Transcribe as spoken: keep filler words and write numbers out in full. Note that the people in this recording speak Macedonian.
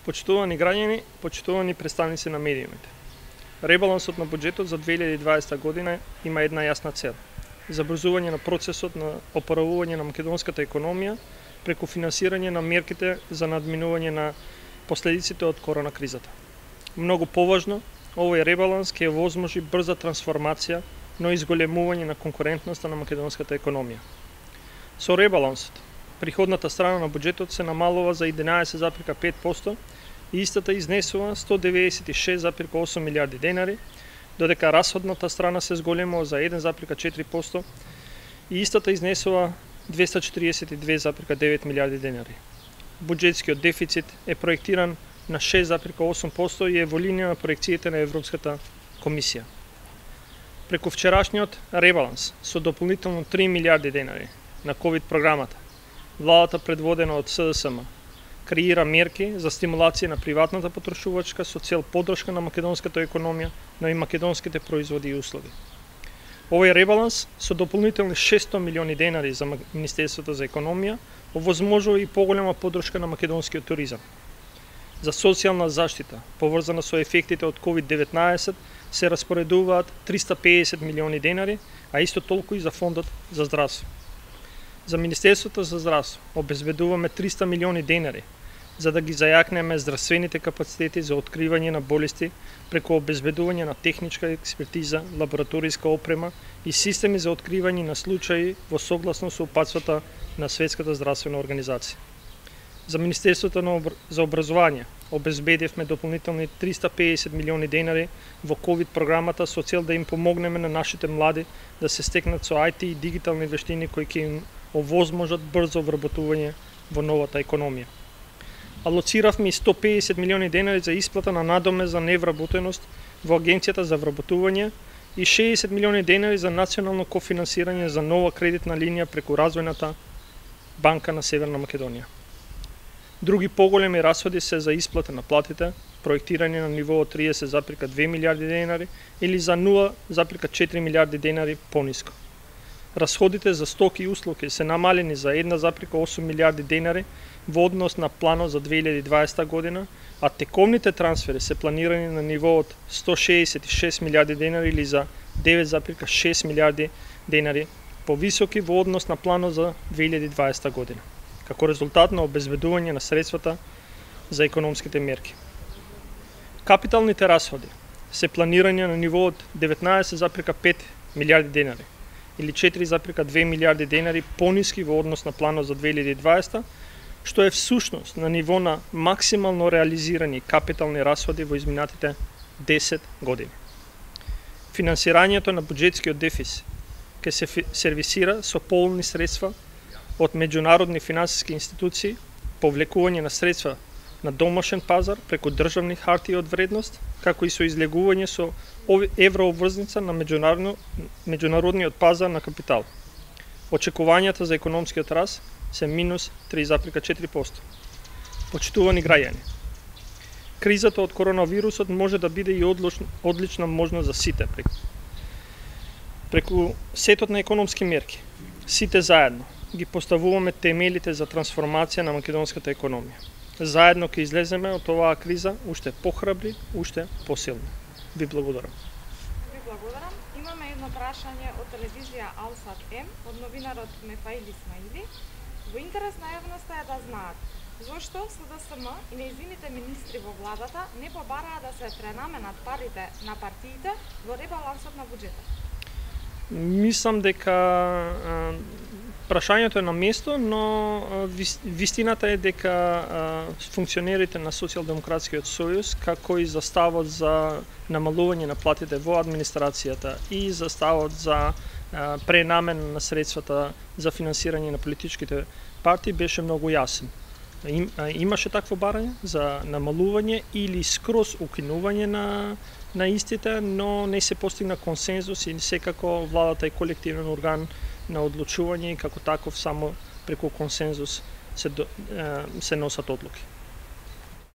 Почитувани граѓани, почитувани представници на медиумите. Ребалансот на буџетот за две илјади и дваесета година има една јасна цел: забрзување на процесот на опоравување на македонската економија преку финансирање на мерките за надминување на последиците од корона кризата. Многу поважно, овој ребаланс ќе овозможи брза трансформација, но и изголемување на конкурентноста на македонската економија. Со ребалансот, приходната страна на буџетот се намалува за единаесет запирка пет проценти и истата изнесува сто деветдесет и шест запирка осум милијарди денари, додека расходната страна се зголемува за еден запирка четири проценти и истата изнесува двеста четиридесет и две запирка девет милијарди денари. Буџетскиот дефицит е проектиран на шест запирка осум проценти и е во линија на проекциите на Европската комисија. Преку вчерашниот ребаланс со дополнително три милијарди денари на ковид програмата, владата предводена од С Д С М креира мерки за стимулација на приватната потрошувачка со цел поддршка на македонската економија, но и македонските производи и услуги. Овој ребаланс со дополнителни шестстотини милиони денари за Министерството за економија овозможува и поголема поддршка на македонскиот туризам. За социјална заштита, поврзана со ефектите од ковид деветнаесет, се распоредуваат триста педесет милиони денари, а исто толку и за фондот за здравство. За Министерството за здравство обезбедуваме триста милиони денари за да ги зајакнеме здравствените капацитети за откривање на болести преку обезбедување на техничка експертиза, лабораториска опрема и системи за откривање на случаи во согласно со упатствата на Светската здравствена организација. За Министерството за образование обезбедивме дополнителни триста педесет милиони денари во ковид програмата со цел да им помогнеме на нашите млади да се стекнат со ај ти и дигитални вештини кои ќе им овозможат брзо вработување во новата економија. Алоциравме и сто педесет милиони денари за исплата на надоме за невработеност во Агенцијата за вработување и шеесет милиони денари за национално кофинансирање за нова кредитна линија преку Развојната банка на Северна Македонија. Други поголеми расходи се за исплата на платите, проектирање на ниво од триесет запирка две милијарди денари или за нула запирка четири милијарди денари пониско. Расходите за стоки и услуги се намалени за една запирка осум милијарди денари во однос на планот за две илјади и дваесета година, а тековните трансфери се планирани на ниво од сто шеесет и шест милијарди денари или за девет запирка шест милијарди денари повисоки во однос на планот за две илјади и дваесета година, како резултат на обезбедување на средствата за економските мерки. Капиталните расходи се планирани на ниво од деветнаесет запирка пет милијарди денари или четири запирка две милијарди денари пониски во однос на планот за две илјади и дваесета, што е всушност на ниво на максимално реализирани капитални расходи во изминатите десет години. Финансирањето на буџетскиот дефицит ќе се сервисира со полни средства од меѓународни финансиски институции, повлекување на средства на домашен пазар преку државни хартии од вредност, како и со излегување со еврообврзница на меѓународно, меѓународниот пазар на капитал. Очекувањата за економскиот раст се минус три запирка четири проценти. Почитувани граѓани, кризата од коронавирусот може да биде и одлична, одлична можност за сите. Преку, преку сетот на економски мерки, сите заедно ги поставуваме темелите за трансформација на македонската економија. Заедно ќе излеземе од оваа криза уште похрабри, уште посилни. Ви благодарам. Ви благодарам. Имаме едно прашање од телевизија Алсат М од новинарот Мефаил Исмаили. Во интерес на јавноста е да знаат зошто С Д С М и нејзините министри во владата не побараа да се пренаменат парите на партиите во ребалансот на буџетот. Мислам дека а, прашањето е на место, но а, вистината е дека а, функционерите на Социјалдемократскиот сојуз, како и за ставот за намалување на платите во администрацијата и за ставот за а, пренамена на средствата за финансирање на политичките партии, беше многу јасен. Им, а, имаше такво барање за намалување или скроз укинување на на истите, но не се постигна консензус и секако владата е колективен орган на одлучување и како таков само преку консензус се, се носат одлуки.